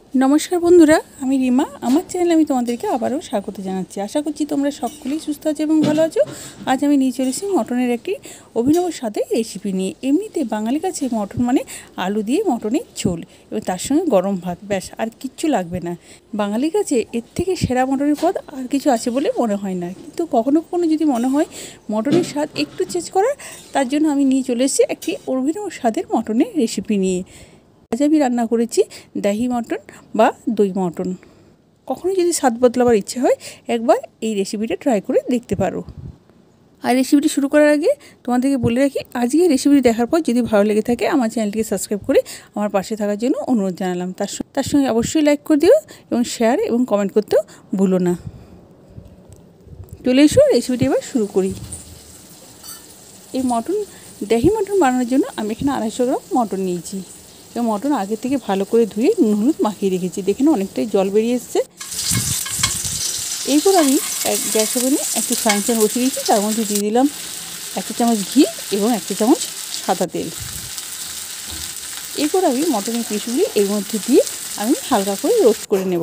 नमस्कार बंधुरा आमी रीमा आमार चैनेले आमी तोमादेरके आबारो स्वागत जानाच्छि। आशा करछि तोमरा सकलेई सुस्थ आछो एबं भालो आछो। आज आमी निये चले एसेछि मटनेर एकटी अभिनव स्वादेर रेसिपि निये। एमनिते बांगालिर काछे मटन माने आलू दिये मटनेर झोल एबं तार संगे गरम भात, ब्यास आर किच्छु लागबे ना। बांगालिर काछे एर थेके सेरा मटनेर पद आर किछु आछे बोले मने हय ना, किन्तु कखनो कखनो यदि मने हय मटनेर स्वाद एकटु चेंज करार, तार जोन्नो आमी निये चले एसेछि एकटी अभिनव स्वादेर मटनेर रेसिपि निये। आज आमी रान्ना करेছি দাহি মটন বা দই মটন। কখনো যদি স্বাদ বদলাবার ইচ্ছে হয় একবার এই রেসিপিটা ট্রাই করে দেখতে পারো। আর রেসিপিটি শুরু করার আগে তোমাদেরকে বলে রাখি, আজকে রেসিপিটি দেখার পর যদি ভালো লেগে থাকে আমার চ্যানেলটিকে সাবস্ক্রাইব করে আমার পাশে থাকার জন্য অনুরোধ জানালাম। তার সঙ্গে অবশ্যই লাইক করে দিও এবং শেয়ার এবং কমেন্ট করতেও ভুলো না। চলে এসো রেসিপিটি এবার শুরু করি। এই দাহি মটন বানানোর জন্য আমি এখানে 250 গ্রাম মটন নিয়েছি। এবং মটন আগে থেকে ভালো করে ধুয়ে নুন হলুদ মাখিয়ে রেখেছি। দেখেন অনেকটাই জল বেরিয়ে এসেছে। এরপর আমি গ্যাস ওভেনে একটি ফ্রাইং প্যান বসিয়ে দিয়েছি, তার মধ্যে দিয়ে দিলাম 1 চামচ ঘি এবং 1 চামচ সাদা তেল। এরপর আমি মটনের পিসগুলি এর মধ্যে দিয়ে আমি হালকা করে রোস্ট করে নেব।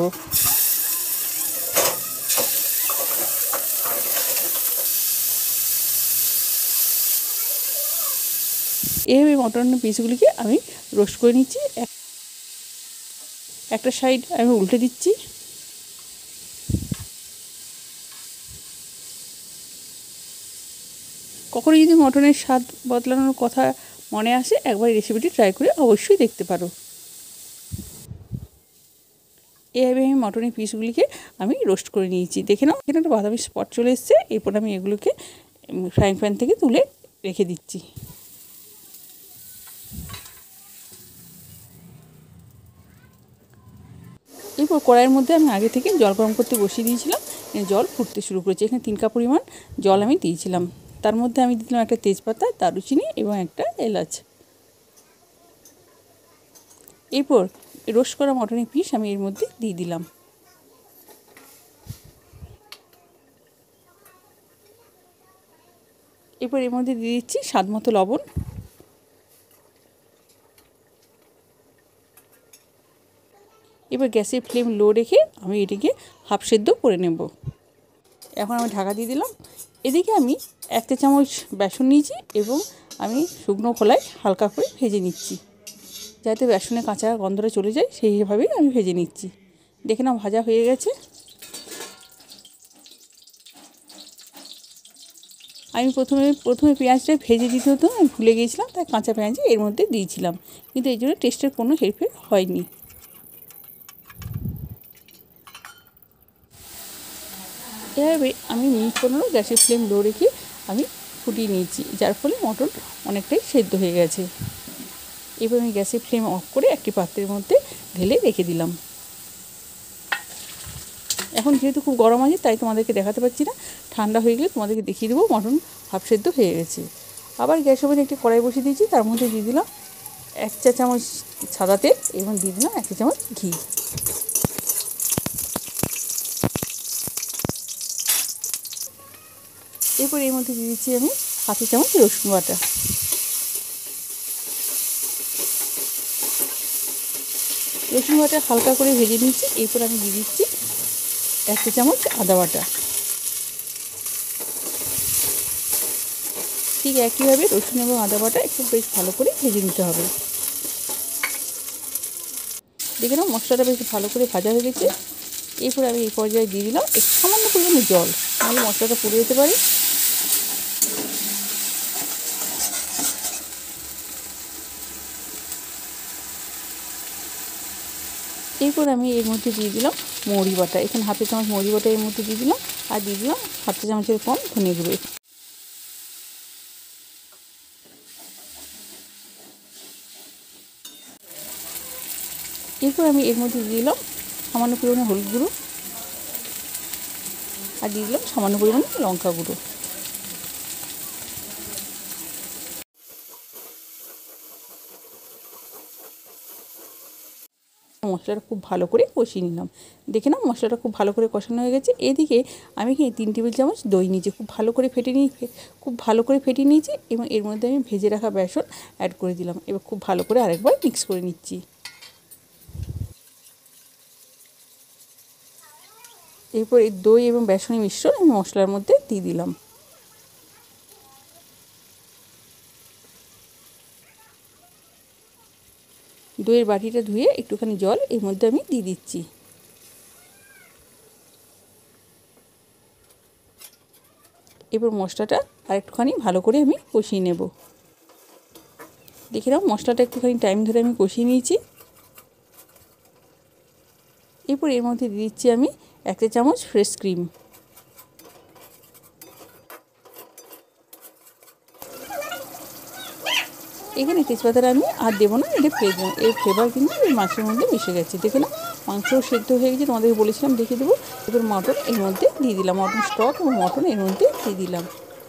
এইভাবে মটনের পিসগুলিকে আমি রোস্ট করে নিচ্ছি। একটা সাইড আমি উল্টে দিচ্ছি। কখনো যদি মটনের স্বাদ বদলানোর কথা মনে আসে একবার রেসিপিটি ট্রাই করে অবশ্যই দেখতে পারো। এইভাবে আমি মটনের পিসগুলিকে আমি রোস্ট করে নিয়েছি। দেখে নাও এখানে একটা বাদামি স্পট চলে এসেছে। এরপর আমি এগুলোকে ফ্রাইং প্যান থেকে তুলে রেখে দিচ্ছি। এরপর কড়াইয়ের মধ্যে আমি আগে থেকে জল গরম করতে বসিয়ে দিয়েছিলাম। জল ফুটতে শুরু করেছে। এখানে 3 কাপ পরিমাণ জল আমি দিয়েছিলাম। তার মধ্যে আমি দিলাম একটা তেজপাতা, দারুচিনি এবং একটা এলাচ। এরপর রোস্ট করা মটনের পিস আমি এর মধ্যে দিয়ে দিলাম। এরপর এর মধ্যে দিয়ে দিচ্ছি স্বাদ মতো লবণ। এবার গ্যাসের ফ্লেম লো রেখে আমি এটিকে হাফ সেদ্ধ করে নেব। এখন আমি ঢাকা দিয়ে দিলাম। এদিকে আমি 1 চামচ বেসন নিয়েছি এবং আমি শুকনো খোলায় হালকা করে ভেজে নিচ্ছি, যাতে বেসনের কাঁচা গন্ধটা চলে যায় সেইভাবেই আমি ভেজে নিচ্ছি। দেখে নাও ভাজা হয়ে গেছে। আমি প্রথমে পেঁয়াজটা ভেজে দিতে হতো, আমি ভুলে গিয়েছিলাম, তাই কাঁচা পেঁয়াজ এর মধ্যে দিয়েছিলাম, কিন্তু এই জন্য টেস্টের কোনো হেরফের হয়নি। এভাবে আমি মিনিট 15 গ্যাসের ফ্লেম লো রেখে আমি ফুটিয়ে নিয়েছি, যার ফলে মটন অনেকটাই সেদ্ধ হয়ে গেছে। এবার আমি গ্যাসের ফ্লেম অফ করে একটি পাত্রের মধ্যে ঢেলে রেখে দিলাম। এখন যেহেতু খুব গরম আছে তাই তোমাদেরকে দেখাতে পারছি না, ঠান্ডা হয়ে গেলে তোমাদেরকে দেখিয়ে দেবো মটন হাফ সেদ্ধ হয়ে গেছে। আবার গ্যাস ওভেনে একটি কড়াই বসিয়ে দিয়েছি, তার মধ্যে দিয়ে দিলাম 1 চা চামচ সাদা তেল এবং দিয়ে দিলাম 1 চামচ ঘি। এরপর এর মধ্যে দিয়ে দিচ্ছি আমি 1/2 চামচ রসুন বাটা। রসুন বাটা হালকা করে ভেজে নিচ্ছি। এরপর আমি দিয়ে দিচ্ছি 1 চামচ আদা বাটা। ঠিক একইভাবে রসুন এবং আদা বাটা একটু বেশ ভালো করে ভেজে নিতে হবে। দেখে নাও মশলাটা বেশ ভালো করে ভাজা হয়ে গেছে। এরপর আমি এই পর্যায়ে দিয়ে দিলাম একটু সামান্য পরিমাণে জল, নাহলে মশলাটা পুড়ে যেতে পারে। এরপর আমি এর মধ্যে দিয়ে দিলাম মৌরি বাটা। এখানে 1/2 চামচ মৌরি বাটা এর মধ্যে দিয়ে দিলাম, আর দিয়ে দিলাম 1/2 চামচের কম ধনে গুঁড়ো। এরপর আমি এর মধ্যে দিয়ে দিলাম সামান্য পরিমাণে হলুদ গুঁড়ো, আর দিয়ে দিলাম সামান্য পরিমাণে লঙ্কা গুঁড়ো। মশলাটা খুব ভালো করে কষিয়ে নিলাম। দেখে নাও মশলাটা খুব ভালো করে কষানো হয়ে গেছে। এদিকে আমি এখানে 3 টেবিল চামচ দই নিয়েছি, খুব ভালো করে ফেটিয়ে নিয়েছি এবং এর মধ্যে আমি ভেজে রাখা বেসন অ্যাড করে দিলাম। এবার খুব ভালো করে আরেকবার মিক্স করে নিচ্ছি। এরপর এই দই এবং বেসনের মিশ্রণ আমি মশলার মধ্যে দিয়ে দিলাম। দইয়ের বাটিটা ধুয়ে একটুখানি জল এর মধ্যে আমি দিয়ে দিচ্ছি। এবার মশলাটা আর একটুখানি ভালো করে আমি কষিয়ে নেব। দেখে নাও মশলাটা একটুখানি টাইম ধরে আমি কষিয়ে নিয়েছি। এরপর এর মধ্যে দিয়ে দিচ্ছি আমি 1 চা চামচ ফ্রেশ ক্রিম। এখানে তেজপাতাটা আমি আর দেবো না, এটা এর ফ্লেভার কিন্তু এই মাছের মধ্যে মিশে গেছে। দেখে না মাংসও সেদ্ধ হয়ে গেছে, তোমাদেরকে বলেছিলাম দেখে দেবো। এবার মটন এর মধ্যে দিয়ে দিলাম, মটন স্টক এবং মটন এর মধ্যে দিয়ে দিলাম।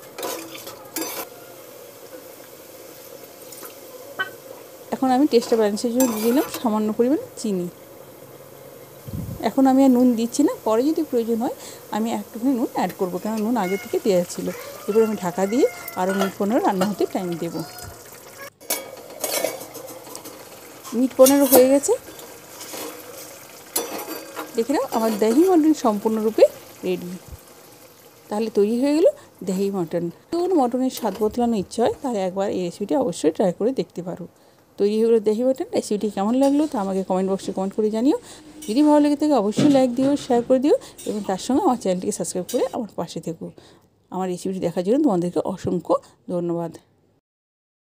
এখন আমি টেস্টটা ব্যালেন্সের জন্য দিয়ে দিলাম সামান্য পরিমাণ চিনি। এখন আমি আর নুন দিচ্ছি না, পরে যদি প্রয়োজন হয় আমি একটুখানি নুন অ্যাড করবো, কারণ নুন আগে থেকে দেওয়া ছিল। এবার আমি ঢাকা দিয়ে আরও মিনিট 15 রান্না হতে টাইম দেবো। মিনিট 15 হয়ে গেছে। দেখে নাও আমার দহি মটন সম্পূর্ণরূপে রেডি। তাহলে তৈরি হয়ে গেল দহি মটন। কোন মটনের স্বাদ বদলানো ইচ্ছা হয় তাহলে একবার এই রেসিপিটি অবশ্যই ট্রাই করে দেখতে পারো। তৈরি হয়ে গেলো দহি মটন। রেসিপিটি কেমন লাগলো তা আমাকে কমেন্ট বক্সে কমেন্ট করে জানিও। যদি ভালো লেগে থাকে অবশ্যই লাইক দিও, শেয়ার করে দিও এবং তার সঙ্গে আমার চ্যানেলটিকে সাবস্ক্রাইব করে আমার পাশে থেকো। আমার রেসিপিটি দেখার জন্য তোমাদেরকে অসংখ্য ধন্যবাদ।